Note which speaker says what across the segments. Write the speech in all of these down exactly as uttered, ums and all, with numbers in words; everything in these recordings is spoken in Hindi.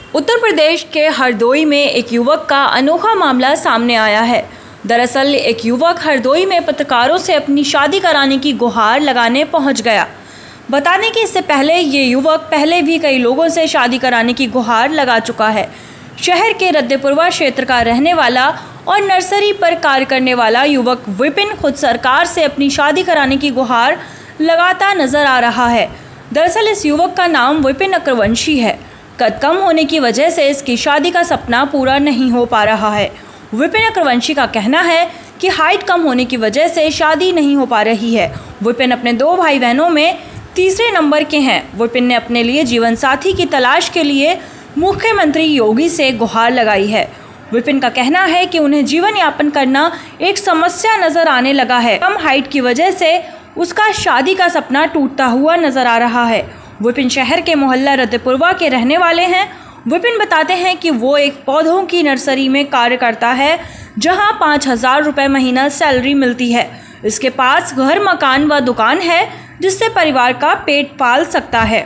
Speaker 1: उत्तर प्रदेश के हरदोई में एक युवक का अनोखा मामला सामने आया है। दरअसल एक युवक हरदोई में पत्रकारों से अपनी शादी कराने की गुहार लगाने पहुंच गया। बताने कि इससे पहले ये युवक पहले भी कई लोगों से शादी कराने की गुहार लगा चुका है। शहर के रद्देपुरवा क्षेत्र का रहने वाला और नर्सरी पर कार्य करने वाला युवक विपिन खुद सरकार से अपनी शादी कराने की गुहार लगाता नजर आ रहा है। दरअसल इस युवक का नाम विपिन अक्रवंशी है। कद कम होने की वजह से इसकी शादी का सपना पूरा नहीं हो पा रहा है। विपिन अक्रवंशी का कहना है कि हाइट कम होने की वजह से शादी नहीं हो पा रही है। विपिन अपने दो भाई बहनों में तीसरे नंबर के हैं। विपिन ने अपने लिए जीवन साथी की तलाश के लिए मुख्यमंत्री योगी से गुहार लगाई है। विपिन का कहना है कि उन्हें जीवन यापन करना एक समस्या नजर आने लगा है। कम हाइट की वजह से उसका शादी का सपना टूटता हुआ नजर आ रहा है। विपिन शहर के मोहल्ला रद्देपुरवा के रहने वाले हैं। विपिन बताते हैं कि वो एक पौधों की नर्सरी में कार्य करता है, जहां पाँच हजार रुपये महीना सैलरी मिलती है। इसके पास घर, मकान व दुकान है, जिससे परिवार का पेट पाल सकता है।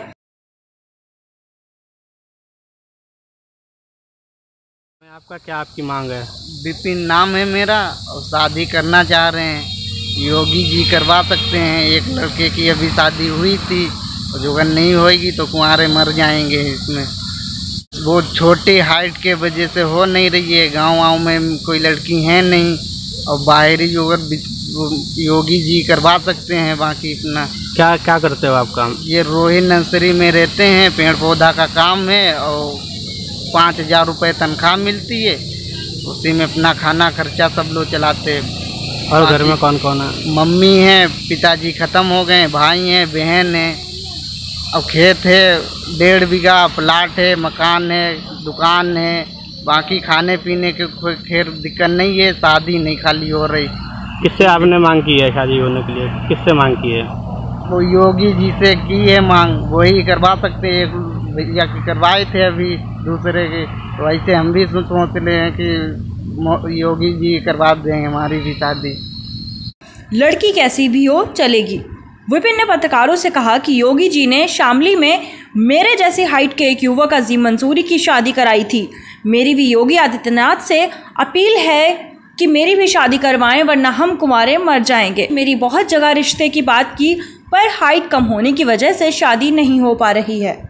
Speaker 2: आपका क्या आपकी मांग है?
Speaker 3: विपिन नाम है मेरा और शादी करना चाह रहे हैं। योगी जी करवा सकते हैं। एक लड़के की अभी शादी हुई थी, जो अगर नहीं होएगी तो कुंवारे मर जाएंगे। इसमें वो छोटी हाइट के वजह से हो नहीं रही है। गांव गांव में कोई लड़की है नहीं और बाहरी जो योगी जी करवा सकते हैं। बाकी इतना
Speaker 2: क्या क्या करते हो आप काम?
Speaker 3: ये रोहित नर्सरी में रहते हैं, पेड़ पौधा का काम है और पाँच हजार रुपये तनख्वाह मिलती है। उसी में अपना खाना खर्चा सब लोग चलाते हैं।
Speaker 2: और घर में कौन कौन है?
Speaker 3: मम्मी है, पिताजी ख़त्म हो गए, भाई हैं, बहन है। अब खेत है, डेढ़ बीघा प्लाट है, मकान है, दुकान है। बाकी खाने पीने के कोई खैर दिक्कत नहीं है। शादी नहीं खाली हो रही।
Speaker 2: किससे आपने मांग की है शादी होने के लिए? किससे मांग की है?
Speaker 3: वो योगी जी से की है मांग, वही करवा सकते हैं। एक भैया की करवाए थे अभी दूसरे के, तो ऐसे हम भी सोच रहे हैं कि योगी जी करवा देंगे हमारी भी शादी।
Speaker 1: लड़की कैसी भी हो चलेगी। विपिन ने पत्रकारों से कहा कि योगी जी ने शामली में मेरे जैसी हाइट के एक युवक अजीम मंसूरी की शादी कराई थी। मेरी भी योगी आदित्यनाथ से अपील है कि मेरी भी शादी करवाएं, वरना हम कुंवारे मर जाएंगे। मेरी बहुत जगह रिश्ते की बात की, पर हाइट कम होने की वजह से शादी नहीं हो पा रही है।